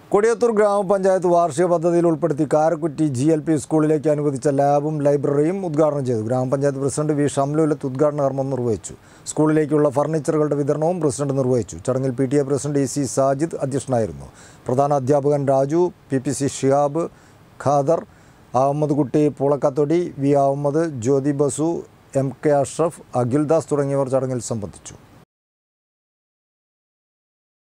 കൊടിയത്തൂർ ഗ്രാമപഞ്ചായത്ത് വാർഷിക പദ്ധതിയിൽ ഉൾപ്പെടുത്തി കാരക്കുറ്റി GLP സ്കൂളിലേക്ക് അനുവദിച്ച ലാബും ലൈബ്രറിയും ഉദ്ഘാടനം ചെയ്തു. ഗ്രാമപഞ്ചായത്ത് പ്രസിഡന്റ് വി ഷംലുലത്ത് ഉദ്ഘാടന കർമ്മം നിർവഹിച്ചു. സ്കൂളിലേക്കുള്ള ഫർണിച്ചറുകളുടെ വിതരണവും പ്രസിഡന്റ് നിർവഹിച്ചു. ചടങ്ങിൽ PTA പ്രസിഡന്റ് EC സാജിദ് അധ്യക്ഷനായിരുന്നു. പ്രധാന അധ്യാപകൻ രാജു, PPC ഷിഹാബ്, ഖാദർ, അഹമ്മദ് കുട്ടി പൂളക്കത്തൊടി, V അഹമ്മദ്, ജ്യോതി ബസു, MK അഷ്റഫ്, അഖിൽദാസ് തുടങ്ങിയവർ ചടങ്ങിൽ സംബന്ധിച്ചു.